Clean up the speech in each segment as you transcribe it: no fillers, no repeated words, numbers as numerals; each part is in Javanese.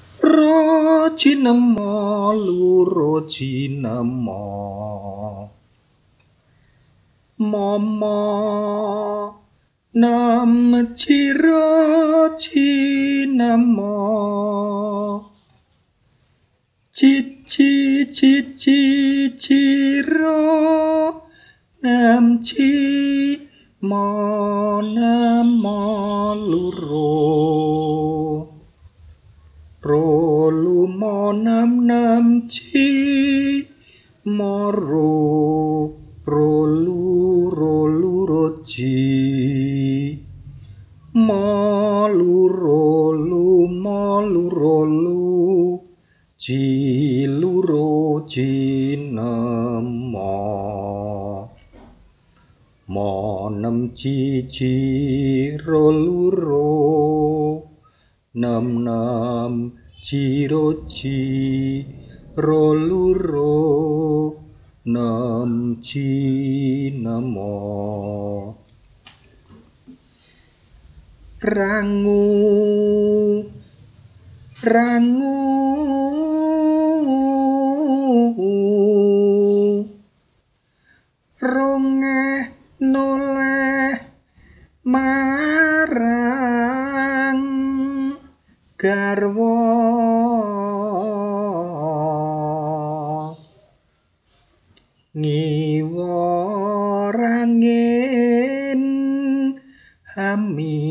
Rojinemo lurojinemo mama nam cirojinemo cici cici ciro nam ci monamo luro rolu monam nam ci moro rolu roji molu rolu ciluro cinemo monem cici roluro nam ciroci roluro nam cinemo rangu ronge noleh marang garwa ngiworangin hami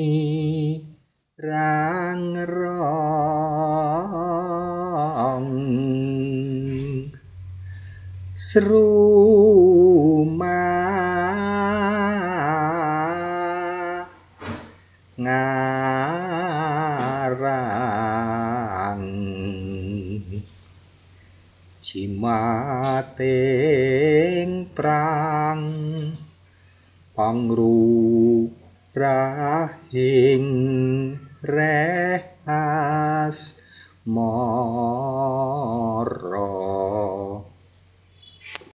rangrong seruma ngarang cimating prang pangrurahing rehas